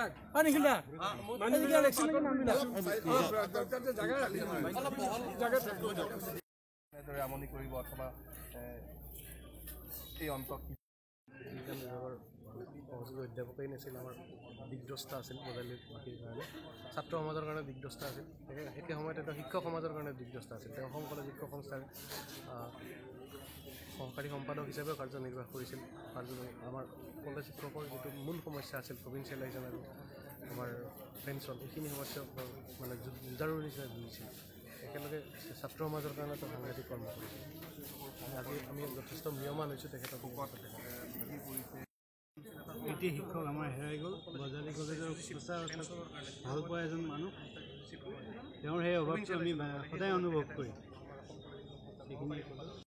আমনি কৰিব অথবা এই অন্তক সহযোগী অধ্যাপকেই নাছিল আমাৰ দিগদ্ৰষ্টা আছিল বজালী বাসীৰ কাৰণে ছাত্ৰ সমাজৰ কাৰণে দিগদ্ৰষ্টা আছিল একে সময়ত এটা শিক্ষক সমাজৰ কাৰণে দিগদ্ৰষ্টা আছিল তেওঁ অসম কলেজ শিক্ষক সংস্থাৰ সহকাৰী সম্পাদক হিচাপেও কাৰ্যনিৰ্বাহ কৰিছিল আমাৰ কলেজ শিক্ষকৰ যিটো মূল সমস্যা আছিল প্ৰভিন্সিয়েলাইজেশ্যন আৰু আমাৰ পেঞ্চন এইখিনি সমস্যা মানে যুঁজাৰুৰ নিচিনা যুঁজিছিল একেলগে ছাত্ৰ সমাজৰ কাৰণে তেওঁ সাংঘাতিক কৰ্ম কৰিছিল আজি আমি যথেষ্ট নিয়মান হৈছোঁ তেখেতক এতিয়া শিক্ষক আমাৰ হেৰাই গ'ল বজালী কলেজৰ সঁচা ভাল পোৱা এজন মানুহ তেওঁৰ সেই অভাৱটো আমি সদায় অনুভৱ কৰিম সেইখিনি